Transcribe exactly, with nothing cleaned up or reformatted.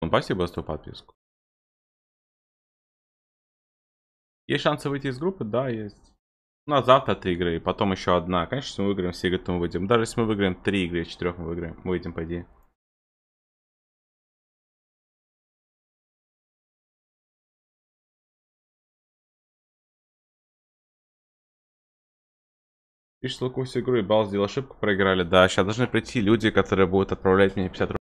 Ну, спасибо за твою подписку. Есть шансы выйти из группы? Да, есть. У нас завтра три игры, и потом еще одна. Конечно, если мы выиграем все игры, то мы выйдем. Даже если мы выиграем три игры из четырех, мы выиграем. Мы выйдем, по идее. Пишет Луку всю игру и бал сделал ошибку, проиграли. Да, сейчас должны прийти люди, которые будут отправлять мне пятьдесят рублей.